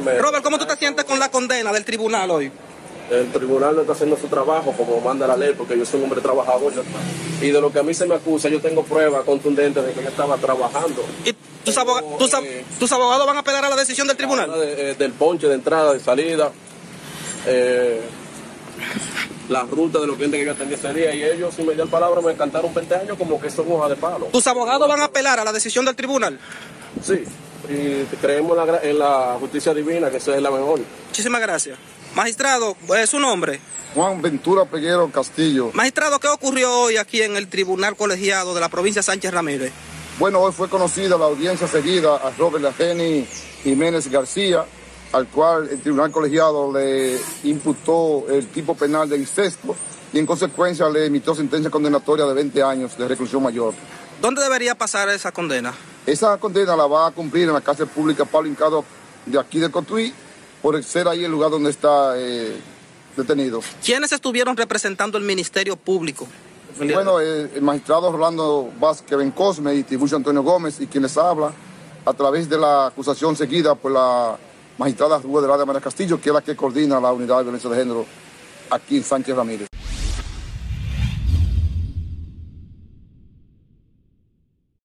primero. Robert, ¿cómo tú te sientes con la condena del tribunal hoy? El tribunal no está haciendo su trabajo como manda la ley, porque yo soy un hombre trabajador. Y de lo que a mí se me acusa, yo tengo pruebas contundentes de que yo estaba trabajando. ¿Y tus abogados van a apelar a la decisión del tribunal? Del ponche de entrada, de salida, la ruta de los clientes que yo atendí ese día, y ellos, sin mediar palabra, me cantaron 20 años como que son hoja de palo. ¿Tus abogados van a apelar a la decisión del tribunal? Sí, y creemos en la justicia divina, que esa es la mejor. Muchísimas gracias. Magistrado, ¿su nombre? Juan Ventura Peguero Castillo. Magistrado, ¿qué ocurrió hoy aquí en el Tribunal Colegiado de la provincia Sánchez Ramírez? Bueno, hoy fue conocida la audiencia seguida a Robert Lajeni Jiménez García, al cual el Tribunal Colegiado le imputó el tipo penal de incesto y en consecuencia le emitió sentencia condenatoria de 20 años de reclusión mayor. ¿Dónde debería pasar esa condena? Esa condena la va a cumplir en la cárcel pública Pablo Hincado de aquí de Cotuí, por ser ahí el lugar donde está detenido. ¿Quiénes estuvieron representando el Ministerio Público? Bueno, el magistrado Rolando Vázquez Bencosme y Tiburcio Antonio Gómez, y quienes hablan a través de la acusación seguida por la magistrada Rubén de María Castillo, que es la que coordina la unidad de violencia de género aquí en Sánchez Ramírez.